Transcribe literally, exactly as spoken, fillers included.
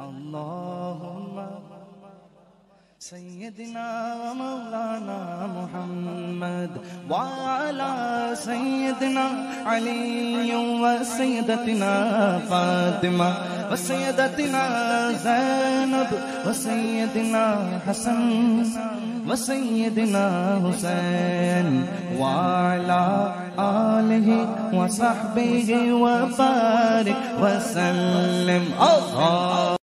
अल्लाहुम्मा सय्यदना व मौलाना मुहम्मद व अला सय्यदना अली व सय्यदतना फातिमा व सय्यदतना ज़ैनब व सय्यदना हसन व सय्यदना हुसैन व अला आलिहि व सहबिहि व बारिक व सल्लिम।